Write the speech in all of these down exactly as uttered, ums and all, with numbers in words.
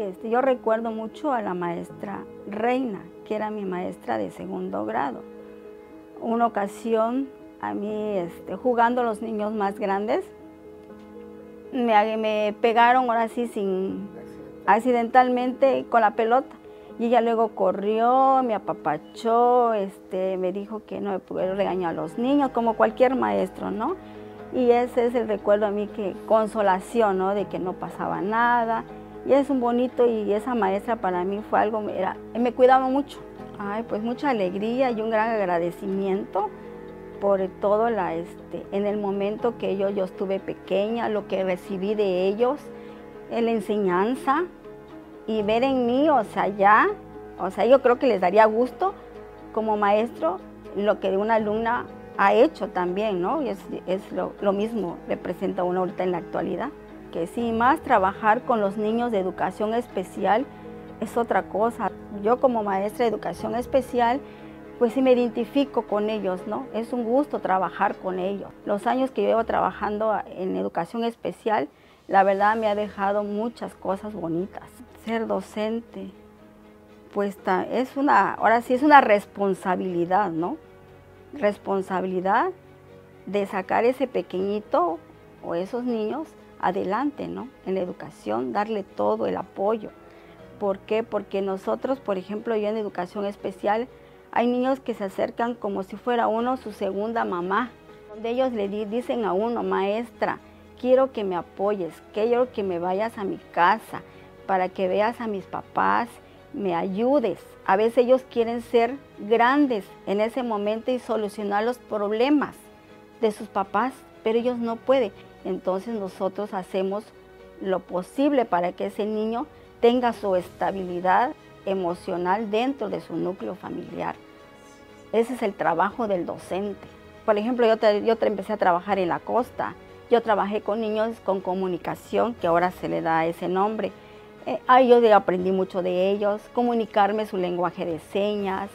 este, yo recuerdo mucho a la maestra Reina, que era mi maestra de segundo grado. Una ocasión, a mí, este, jugando los niños más grandes, me, me pegaron ahora sí sin, accidentalmente con la pelota. Y ella luego corrió, me apapachó, este, me dijo que no me pudiera regañar a los niños, como cualquier maestro, ¿no? Y ese es el recuerdo a mí, que consolación, ¿no? De que no pasaba nada. Y es un bonito, y esa maestra para mí fue algo, era, me cuidaba mucho. Ay, pues mucha alegría y un gran agradecimiento por todo la, este, en el momento que yo, yo estuve pequeña, lo que recibí de ellos, en la enseñanza, y ver en mí, o sea, ya, o sea, yo creo que les daría gusto como maestro lo que una alumna ha hecho también, ¿no? Y es, es lo, lo mismo representa uno ahorita en la actualidad. Que sí, más trabajar con los niños de educación especial es otra cosa. Yo como maestra de educación especial, pues sí me identifico con ellos, ¿no? Es un gusto trabajar con ellos. Los años que yo llevo trabajando en educación especial, la verdad me ha dejado muchas cosas bonitas. Ser docente, pues es una, ahora sí es una responsabilidad, ¿no? Responsabilidad de sacar ese pequeñito o esos niños adelante, ¿no? En la educación, darle todo el apoyo. ¿Por qué? Porque nosotros, por ejemplo, yo en educación especial, hay niños que se acercan como si fuera uno su segunda mamá, donde ellos le dicen a uno, maestra, quiero que me apoyes, quiero que me vayas a mi casa, para que veas a mis papás, me ayudes. A veces ellos quieren ser grandes en ese momento y solucionar los problemas de sus papás, pero ellos no pueden. Entonces nosotros hacemos lo posible para que ese niño tenga su estabilidad emocional dentro de su núcleo familiar. Ese es el trabajo del docente. Por ejemplo, yo, te, yo te empecé a trabajar en la costa. Yo trabajé con niños con comunicación, que ahora se le da ese nombre. Eh, ahí yo aprendí mucho de ellos, comunicarme su lenguaje de señas.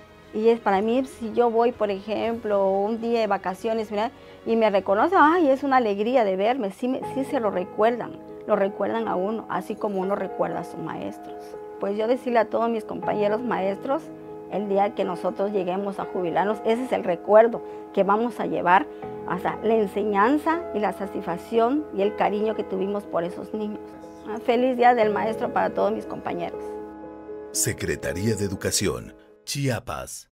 Y es para mí, si yo voy, por ejemplo, un día de vacaciones, mira, y me reconocen, ay, es una alegría de verme, sí, me, sí se lo recuerdan, lo recuerdan a uno, así como uno recuerda a sus maestros. Pues yo decirle a todos mis compañeros maestros, el día que nosotros lleguemos a jubilarnos, ese es el recuerdo que vamos a llevar, hasta la enseñanza y la satisfacción y el cariño que tuvimos por esos niños. Feliz Día del Maestro para todos mis compañeros. Secretaría de Educación, Chiapas.